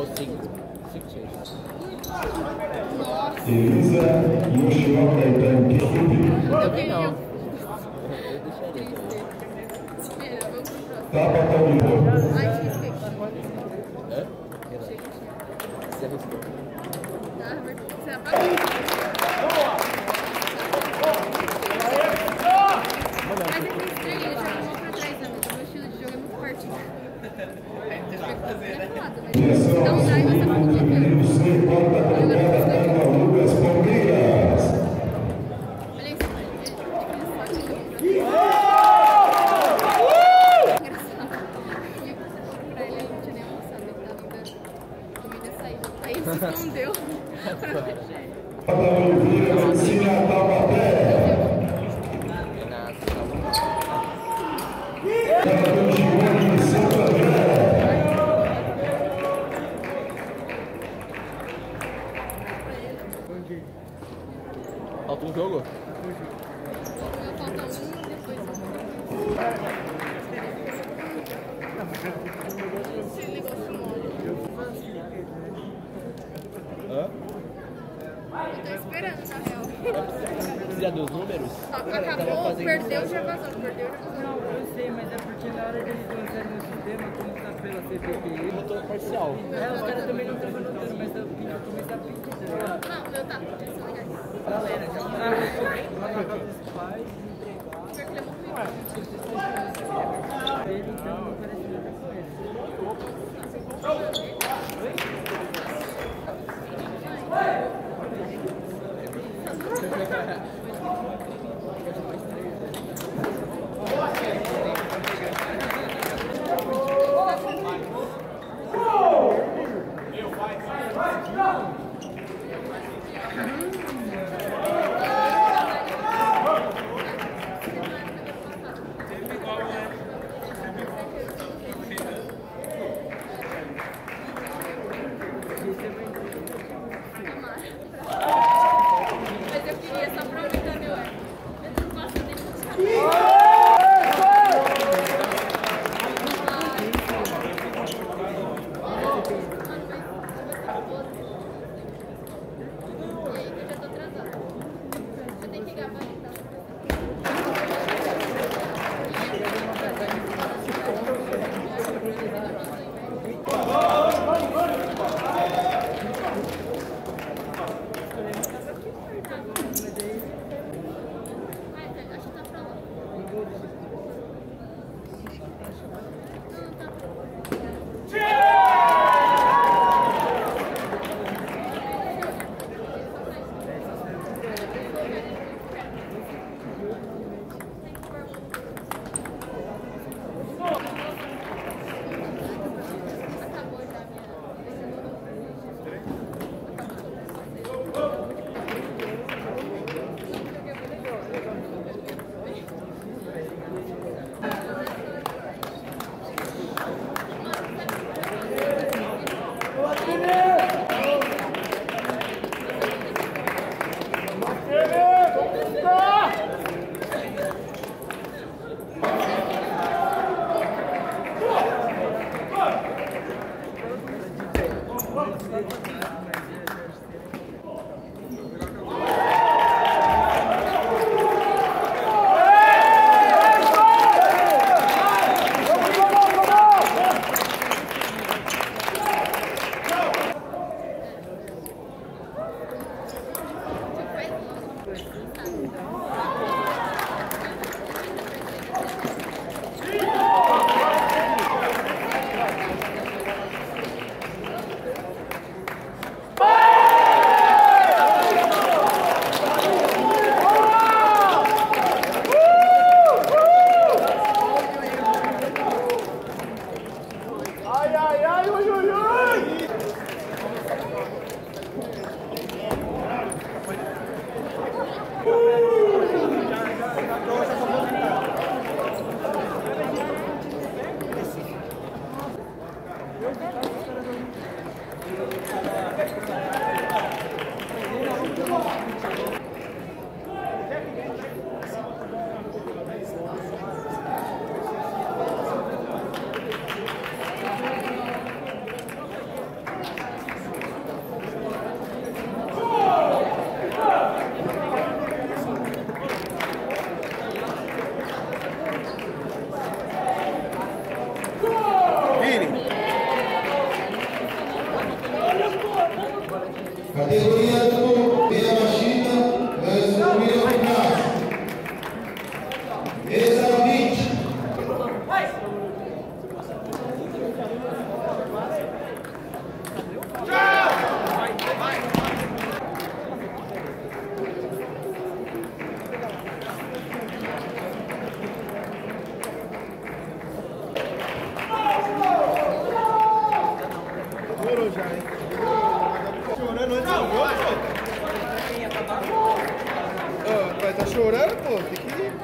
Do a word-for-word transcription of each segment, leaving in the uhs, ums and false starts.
cinco. cinco seis. Elisa Yoshioka Itanki. Eu vi não. Eu deixaria. Tapa Tomido. Ai, cheesecake. Hã? Cheesecake. Você arriscou. Tá, você apagou. Mas é que é estranho, ele joga mal pra trás, né? O meu estilo de jogo é muito forte. Então, daí você vai Feminino sul, porta trocada para Lucas Palmeiras. olha isso, é aquele sorte. Engraçado. E pra ele, ele não tinha nem almoçado, ele tava ainda comida saindo. Aí ele se escondeu pra fechar. Para Oliveira, Mancina, Taubaté. Para Gione, Santo André. Falta um jogo? Eu falta um, depois esse negócio mole. Hã? Eu tô esperando, na real. Precisa dos números? Acabou, perdeu, já vazou. Perdeu, já vazou. Não, eu sei, mas é porque na hora deles lançarem no sistema, como tá pela C P P I, Botou parcial. é, os caras também não estão anotando, mas eu pinto começar a pintar, tá ligado? Não, meu tá. Eles são legais. Galera, já lá na casa dos pais, Pior que ele é muito legal. entregar, ele então não parece nada com ele. Mas eu queria só pra aumentar meu ego. Eu não gosto dele. E aí, que eu já tô atrasada. Eu tenho que gabaritar. Ai, acho que tá pra lá. Não, tá pra lá. Acabou já a minha. Categoria do meia machina, mas William Braz. Essa vinte. Vai tá chorando, pô, tem que ir.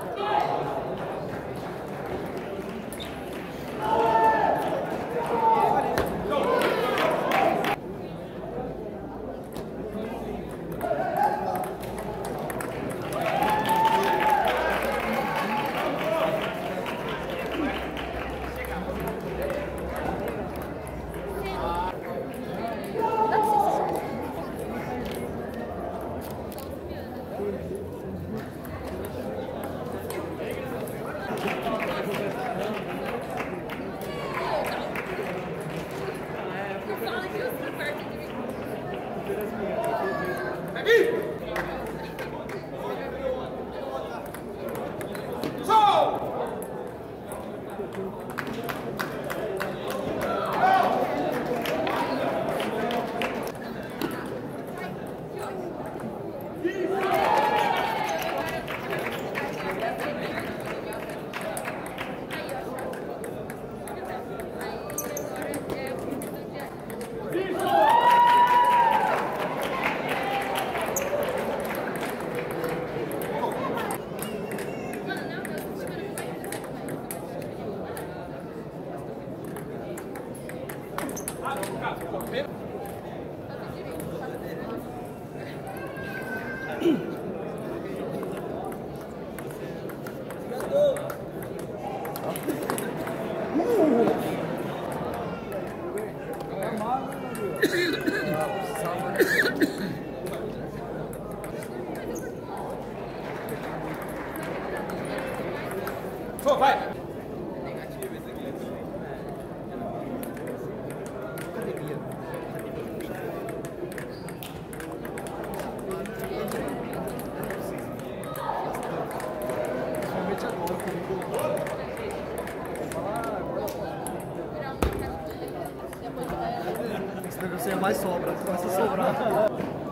Vai! Esse negócio é mais sobra, começa a sobrar.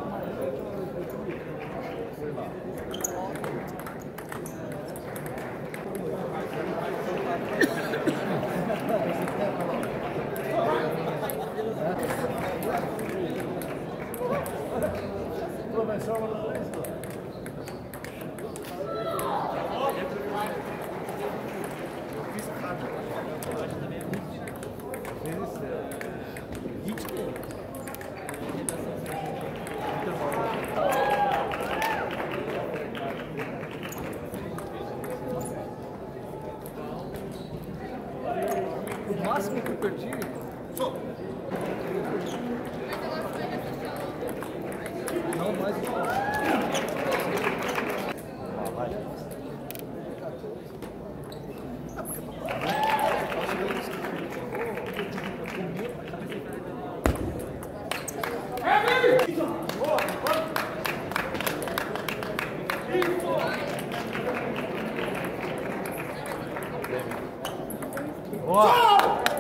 O máximo que eu perdi. Não, mais Boa!